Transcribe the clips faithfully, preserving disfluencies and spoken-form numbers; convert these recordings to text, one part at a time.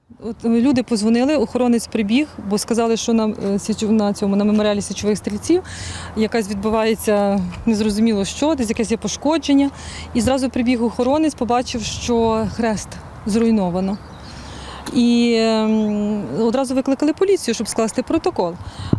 От люди подзвонили, охоронець прибіг, бо сказали, що на, на цьому на меморіалі січових стрільців якась відбувається незрозуміло що, десь якесь є пошкодження. І зразу прибіг охоронець, побачив, що хрест зруйновано. І одразу викликали поліцію, щоб скласти протокол.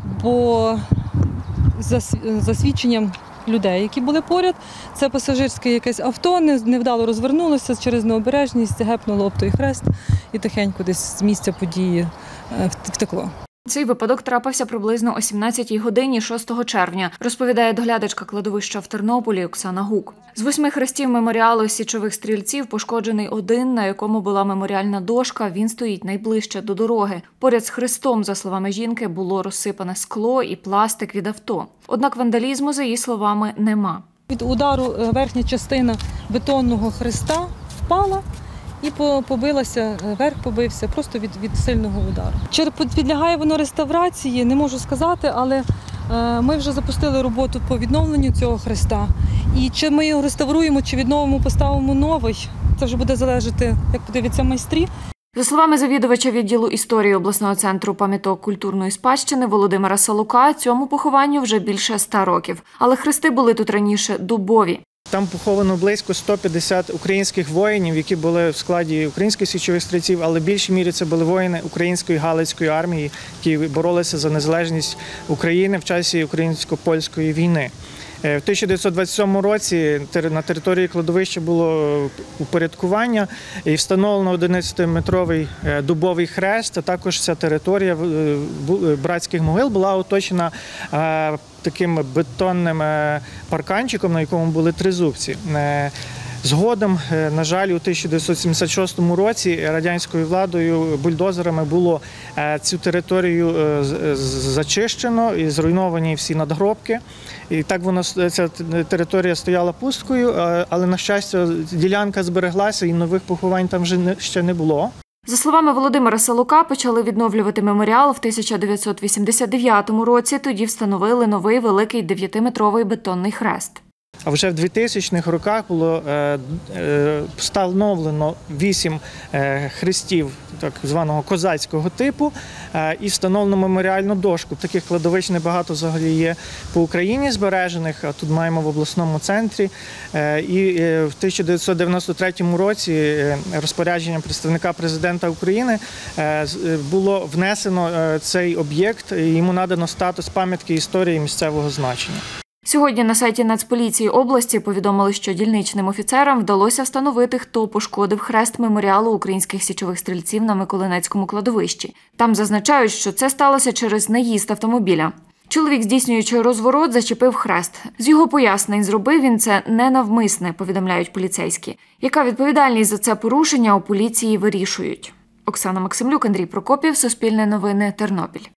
Бо за, за свідченням людей, які були поряд, це пасажирське якесь авто, невдало розвернулося, через необережність гепнуло об той хрест і тихенько десь з місця події втекло. Цей випадок трапився приблизно о сімнадцятій годині шостого червня, розповідає доглядачка кладовища в Тернополі Оксана Гук. З восьми хрестів меморіалу січових стрільців пошкоджений один, на якому була меморіальна дошка, він стоїть найближче до дороги. Поряд з хрестом, за словами жінки, було розсипане скло і пластик від авто. Однак вандалізму, за її словами, нема. Від удару верхня частина бетонного хреста впала і побилася, верх побився просто від, від сильного удару. Чи підлягає воно реставрації, не можу сказати, але ми вже запустили роботу по відновленню цього хреста. І чи ми його реставруємо, чи відновимо, поставимо новий, це вже буде залежати, як подивляться майстрі. За словами завідувача відділу історії обласного центру пам'яток культурної спадщини Володимира Салука, цьому похованню вже більше ста років. Але хрести були тут раніше дубові. Там поховано близько ста п'ятдесят українських воїнів, які були в складі українських січових стрільців, але в більшій мірі це були воїни української Галицької армії, які боролися за незалежність України в часі українсько-польської війни. В тисяча дев'ятсот двадцять сьомому році на території кладовища було упорядкування і встановлено одинадцятиметровий дубовий хрест, а також ця територія братських могил була оточена таким бетонним парканчиком, на якому були тризубці. Згодом, на жаль, у тисяча дев'ятсот сімдесят шостому році радянською владою бульдозерами було цю територію зачищено і зруйновані всі надгробки. І так воно, ця територія стояла пусткою, але, на щастя, ділянка збереглася і нових поховань там вже ще не було. За словами Володимира Салука, почали відновлювати меморіал в тисяча дев'ятсот вісімдесят дев'ятому році, тоді встановили новий великий дев'ятиметровий бетонний хрест. А вже в двохтисячних роках було встановлено вісім хрестів так званого козацького типу і встановлено меморіальну дошку. Таких кладовищ небагато взагалі є по Україні збережених, а тут маємо в обласному центрі. І в тисяча дев'ятсот дев'яносто третьому році розпорядженням представника президента України було внесено цей об'єкт, і йому надано статус пам'ятки історії місцевого значення. Сьогодні на сайті Нацполіції області повідомили, що дільничним офіцерам вдалося встановити, хто пошкодив хрест меморіалу українських січових стрільців на Миколинецькому кладовищі. Там зазначають, що це сталося через наїзд автомобіля. Чоловік, здійснюючи розворот, зачепив хрест. З його пояснень, зробив він це ненавмисне, повідомляють поліцейські. Яка відповідальність за це порушення, у поліції вирішують. Оксана Максимлюк, Андрій Прокопів, Суспільне новини, Тернопіль.